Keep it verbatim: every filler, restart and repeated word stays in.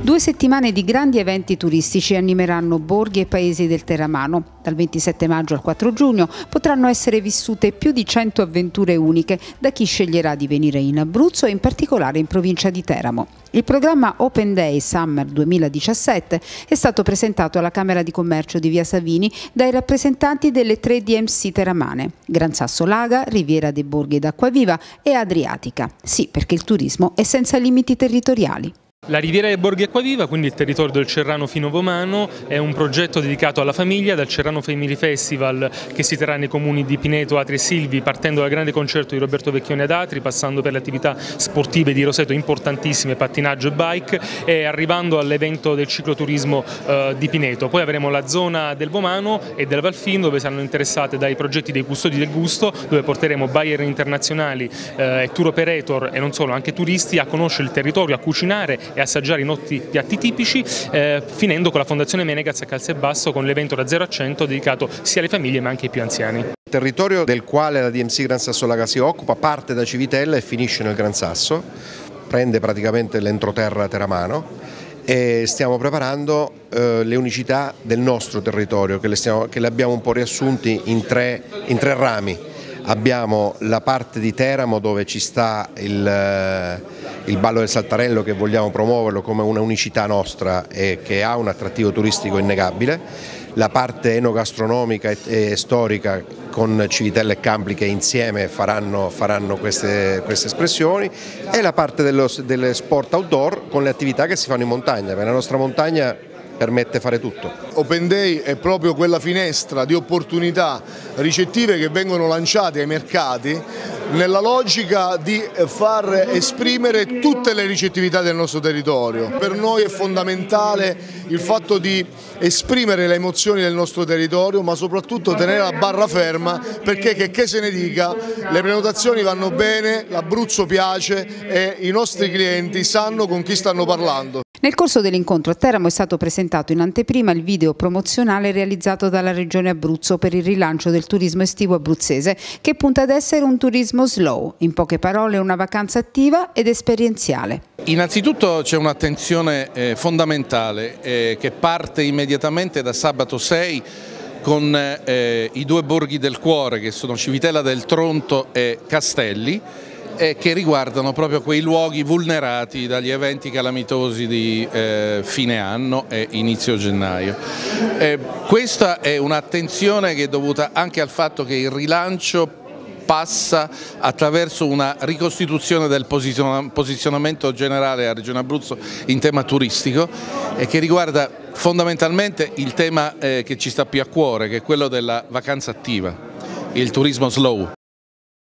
Due settimane di grandi eventi turistici animeranno borghi e paesi del Teramano. Dal ventisette maggio al quattro giugno potranno essere vissute più di cento avventure uniche da chi sceglierà di venire in Abruzzo e in particolare in provincia di Teramo. Il programma Open Day Summer duemiladiciassette è stato presentato alla Camera di Commercio di Via Savini dai rappresentanti delle tre D M C teramane: Gran Sasso Laga, Riviera dei Borghi d'Acquaviva e Adriatica. Sì, perché il turismo è senza limiti territoriali. La Riviera dei Borghi Acquaviva, quindi il territorio del Cerrano Fino-Vomano, è un progetto dedicato alla famiglia, dal Cerrano Family Festival che si terrà nei comuni di Pineto, Atri e Silvi, partendo dal grande concerto di Roberto Vecchioni ad Atri, passando per le attività sportive di Roseto importantissime, pattinaggio e bike, e arrivando all'evento del cicloturismo eh, di Pineto. Poi avremo la zona del Vomano e del Valfin, dove saranno interessate dai progetti dei Custodi del Gusto, dove porteremo buyer internazionali e eh, tour operator e non solo, anche turisti a conoscere il territorio, a cucinare e assaggiare i nostri piatti tipici, eh, finendo con la Fondazione Menegaz a Calzebasso con l'evento da zero a cento dedicato sia alle famiglie ma anche ai più anziani. Il territorio del quale la D M C Gran Sasso Laga si occupa parte da Civitella e finisce nel Gran Sasso, prende praticamente l'entroterra teramano e stiamo preparando eh, le unicità del nostro territorio che le, stiamo, che le abbiamo un po' riassunti in tre, in tre rami. Abbiamo la parte di Teramo dove ci sta il, il Ballo del Saltarello, che vogliamo promuoverlo come una unicità nostra e che ha un attrattivo turistico innegabile, la parte enogastronomica e, e storica con Civitella e Campli che insieme faranno, faranno queste, queste espressioni, e la parte dello, delle sport outdoor con le attività che si fanno in montagna, perché la nostra montagna permette fare tutto. Open Day è proprio quella finestra di opportunità ricettive che vengono lanciate ai mercati nella logica di far esprimere tutte le ricettività del nostro territorio. Per noi è fondamentale il fatto di esprimere le emozioni del nostro territorio, ma soprattutto tenere la barra ferma, perché che, che se ne dica, le prenotazioni vanno bene, l'Abruzzo piace e i nostri clienti sanno con chi stanno parlando. Nel corso dell'incontro a Teramo è stato presentato in anteprima il video promozionale realizzato dalla Regione Abruzzo per il rilancio del turismo estivo abruzzese, che punta ad essere un turismo slow, in poche parole una vacanza attiva ed esperienziale. Innanzitutto c'è un'attenzione eh, fondamentale eh, che parte immediatamente da sabato sei con eh, i due borghi del cuore, che sono Civitella del Tronto e Castelli, e che riguardano proprio quei luoghi vulnerati dagli eventi calamitosi di eh, fine anno e inizio gennaio. Eh, questa è un'attenzione che è dovuta anche al fatto che il rilancio passa attraverso una ricostituzione del posizionamento generale della Regione Abruzzo in tema turistico, e che riguarda fondamentalmente il tema eh, che ci sta più a cuore, che è quello della vacanza attiva, il turismo slow.